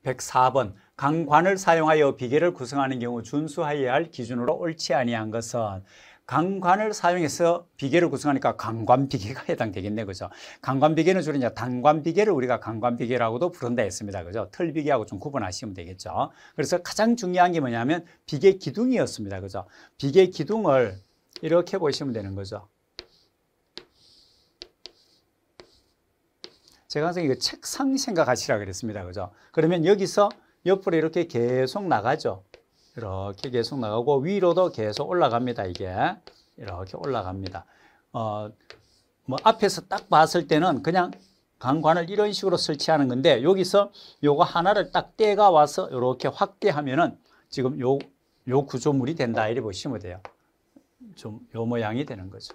104번 강관을 사용하여 비계를 구성하는 경우 준수하여야 할 기준으로 옳지 아니한 것은 강관을 사용해서 비계를 구성하니까 강관비계가 해당되겠네, 그죠? 강관비계는 주로 이제 단관비계를 우리가 강관비계라고도 부른다 했습니다, 그죠? 털비계하고 좀 구분하시면 되겠죠. 그래서 가장 중요한 게 뭐냐면 비계 기둥이었습니다, 그죠? 비계 기둥을 이렇게 보시면 되는 거죠. 제가 항상 이거 책상 생각하시라 그랬습니다, 그죠? 그러면 여기서 옆으로 이렇게 계속 나가죠. 이렇게 계속 나가고 위로도 계속 올라갑니다. 이게 이렇게 올라갑니다. 뭐 앞에서 딱 봤을 때는 그냥 강관을 이런 식으로 설치하는 건데 여기서 요거 하나를 딱 떼가 와서 이렇게 확대하면은 지금 요 구조물이 된다 이렇게 보시면 돼요. 좀 요 모양이 되는 거죠.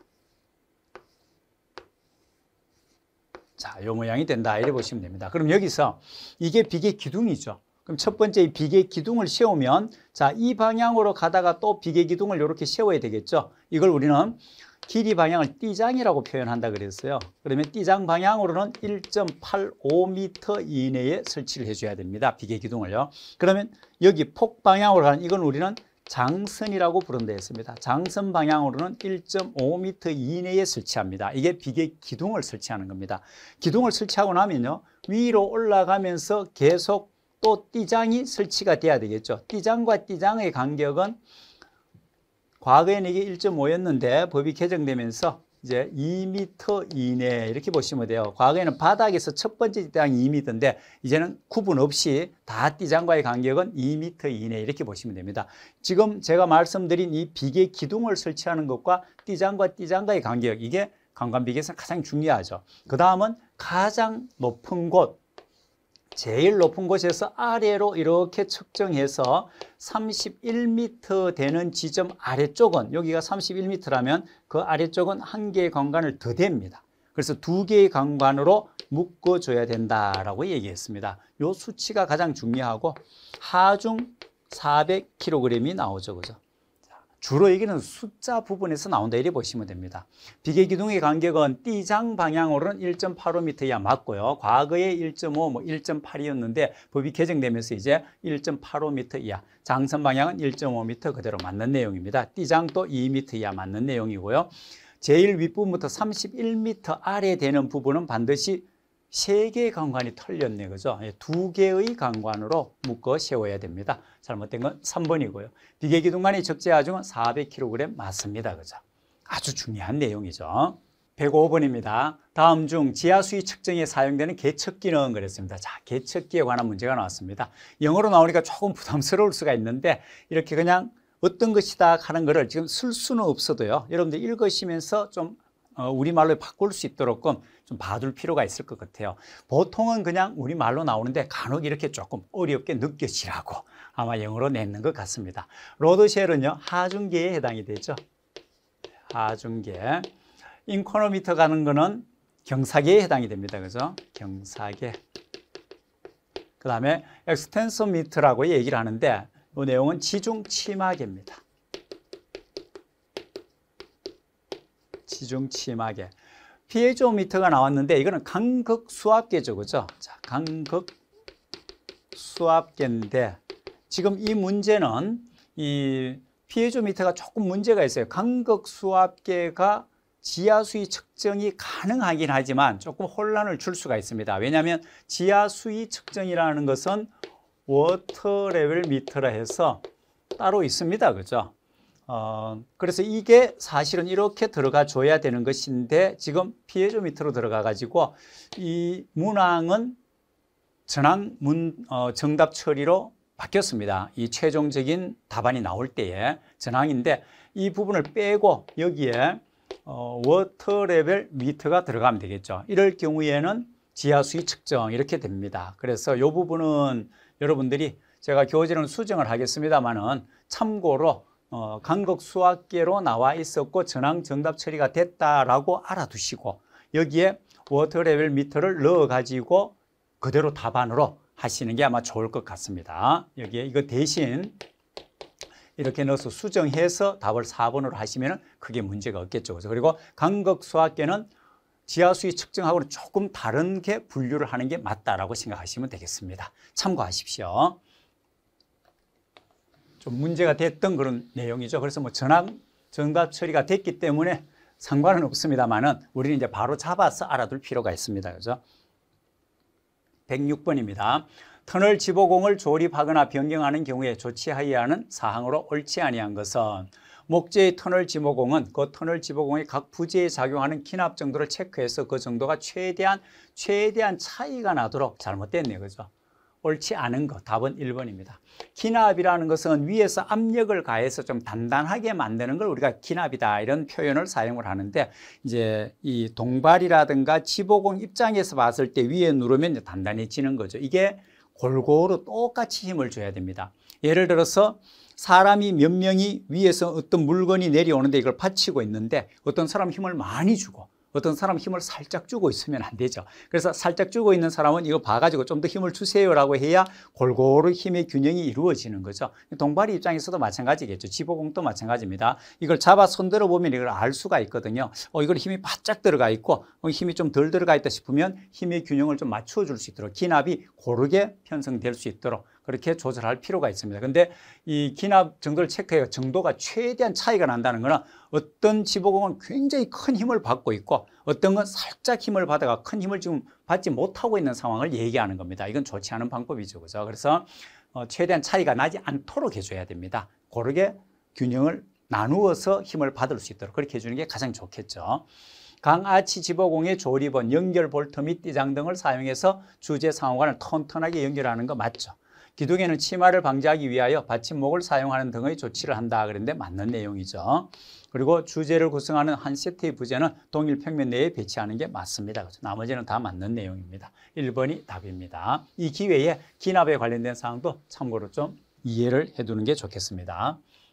자, 요 모양이 된다 이렇게 보시면 됩니다. 그럼 여기서 이게 비계 기둥이죠. 그럼 첫 번째 이 비계 기둥을 세우면 자, 이 방향으로 가다가 또 비계 기둥을 이렇게 세워야 되겠죠. 이걸 우리는 길이 방향을 띠장이라고 표현한다 그랬어요. 그러면 띠장 방향으로는 1.85m 이내에 설치를 해줘야 됩니다. 비계 기둥을요. 그러면 여기 폭 방향으로 가는 이건 우리는 장선이라고 부른다 했습니다. 장선 방향으로는 1.5m 이내에 설치합니다. 이게 비계 기둥을 설치하는 겁니다. 기둥을 설치하고 나면요. 위로 올라가면서 계속 또 띠장이 설치가 돼야 되겠죠. 띠장과 띠장의 간격은 과거에는 이게 1.5였는데 법이 개정되면서 이제 2m 이내 이렇게 보시면 돼요. 과거에는 바닥에서 첫 번째 띠장이 2m인데 이제는 구분 없이 다 띠장과의 간격은 2m 이내 이렇게 보시면 됩니다. 지금 제가 말씀드린 이 비계 기둥을 설치하는 것과 띠장과 띠장과의 간격 이게 강관비계에서 가장 중요하죠. 그 다음은 가장 높은 곳 제일 높은 곳에서 아래로 이렇게 측정해서 31m 되는 지점 아래쪽은 여기가 31m라면 그 아래쪽은 한 개의 강관을 더 댑니다. 그래서 두 개의 강관으로 묶어줘야 된다라고 얘기했습니다. 이 수치가 가장 중요하고 하중 400kg이 나오죠, 그죠? 주로 여기는 숫자 부분에서 나온다 이렇게 보시면 됩니다. 비계 기둥의 간격은 띠장 방향으로는 1.85m 이하 맞고요. 과거에 1.5, 1.8이었는데 법이 개정되면서 이제 1.85m 이하, 장선 방향은 1.5m 그대로 맞는 내용입니다. 띠장도 2m 이하 맞는 내용이고요. 제일 윗부분부터 31m 아래 되는 부분은 반드시 3개의 강관이 털렸네, 그죠? 2개의 강관으로 묶어 세워야 됩니다. 잘못된 건 3번이고요. 비계 기둥간의 적재 하중은 400kg 맞습니다, 그죠? 아주 중요한 내용이죠. 105번입니다. 다음 중 지하수위 측정에 사용되는 계측기는 그랬습니다. 자, 계측기에 관한 문제가 나왔습니다. 영어로 나오니까 조금 부담스러울 수가 있는데 이렇게 그냥 어떤 것이다 하는 거를 지금 쓸 수는 없어도요. 여러분들 읽으시면서 좀 우리말로 바꿀 수 있도록 좀 봐둘 필요가 있을 것 같아요. 보통은 그냥 우리말로 나오는데 간혹 이렇게 조금 어렵게 느껴지라고 아마 영어로 냈는 것 같습니다. 로드쉘은요, 하중계에 해당이 되죠. 하중계. 인코노미터 가는 거는 경사계에 해당이 됩니다. 그죠? 경사계. 그 다음에 엑스텐소미터라고 얘기를 하는데 이 내용은 지중치마계입니다. 지중치마계. 피에조미터가 나왔는데 이거는 간극수압계죠, 그죠? 자, 간극수압계인데 지금 이 문제는 이 피에조미터가 조금 문제가 있어요. 간극수압계가 지하수위 측정이 가능하긴 하지만 조금 혼란을 줄 수가 있습니다. 왜냐하면 지하수위 측정이라는 것은 워터 레벨 미터라 해서 따로 있습니다, 그죠? 그래서 이게 사실은 이렇게 들어가 줘야 되는 것인데 지금 피에조미터로 들어가 가지고 이 문항은 정답 처리로 바뀌었습니다. 이 최종적인 답안이 나올 때에 전항인데 이 부분을 빼고 여기에 워터 레벨 미터가 들어가면 되겠죠. 이럴 경우에는 지하수위 측정 이렇게 됩니다. 그래서 이 부분은 여러분들이 제가 교재는 수정을 하겠습니다만은 참고로 간극수압계로 나와 있었고 전항 정답 처리가 됐다라고 알아두시고 여기에 워터 레벨 미터를 넣어 가지고 그대로 답안으로 하시는 게 아마 좋을 것 같습니다. 여기에 이거 대신 이렇게 넣어서 수정해서 답을 4번으로 하시면 크게 문제가 없겠죠. 그리고 간극수압계는 지하수위 측정하고는 조금 다른 게 분류를 하는 게 맞다라고 생각하시면 되겠습니다. 참고하십시오. 좀 문제가 됐던 그런 내용이죠. 그래서 뭐 정답 처리가 됐기 때문에 상관은 없습니다만은 우리는 이제 바로 잡아서 알아둘 필요가 있습니다. 그죠? 106번입니다. 터널 지보공을 조립하거나 변경하는 경우에 조치하여야 하는 사항으로 옳지 아니한 것은 목재의 터널 지보공은 그 터널 지보공의 각 부재에 작용하는 기납 정도를 체크해서 그 정도가 최대한 차이가 나도록 잘못됐네요. 그죠? 옳지 않은 것. 답은 1번입니다. 기납이라는 것은 위에서 압력을 가해서 좀 단단하게 만드는 걸 우리가 기납이다 이런 표현을 사용을 하는데 이제 이 동발이라든가 지보공 입장에서 봤을 때 위에 누르면 이제 단단해지는 거죠. 이게 골고루 똑같이 힘을 줘야 됩니다. 예를 들어서 사람이 몇 명이 위에서 어떤 물건이 내려오는데 이걸 받치고 있는데 어떤 사람 힘을 많이 주고 어떤 사람 힘을 살짝 주고 있으면 안 되죠. 그래서 살짝 주고 있는 사람은 이거 봐가지고 좀 더 힘을 주세요라고 해야 골고루 힘의 균형이 이루어지는 거죠. 동발이 입장에서도 마찬가지겠죠. 지보공도 마찬가지입니다. 이걸 잡아 손들어 보면 이걸 알 수가 있거든요. 이걸 힘이 바짝 들어가 있고 힘이 좀 덜 들어가 있다 싶으면 힘의 균형을 좀 맞춰줄 수 있도록 기납이 고르게 편성될 수 있도록 그렇게 조절할 필요가 있습니다. 근데 이 기납 정도를 체크해요. 정도가 최대한 차이가 난다는 거는 어떤 지보공은 굉장히 큰 힘을 받고 있고 어떤 건 살짝 힘을 받아가 큰 힘을 지금 받지 못하고 있는 상황을 얘기하는 겁니다. 이건 좋지 않은 방법이죠. 그죠? 그래서 최대한 차이가 나지 않도록 해줘야 됩니다. 고르게 균형을 나누어서 힘을 받을 수 있도록 그렇게 해주는 게 가장 좋겠죠. 강아치 지보공의 조립은 연결 볼트 및 띠장 등을 사용해서 주제 상호간을 튼튼하게 연결하는 거 맞죠? 기둥에는 침하를 방지하기 위하여 받침목을 사용하는 등의 조치를 한다 그랬는데 맞는 내용이죠. 그리고 주제를 구성하는 한 세트의 부재는 동일 평면 내에 배치하는 게 맞습니다. 나머지는 다 맞는 내용입니다. 1번이 답입니다. 이 기회에 기납에 관련된 사항도 참고로 좀 이해를 해두는 게 좋겠습니다.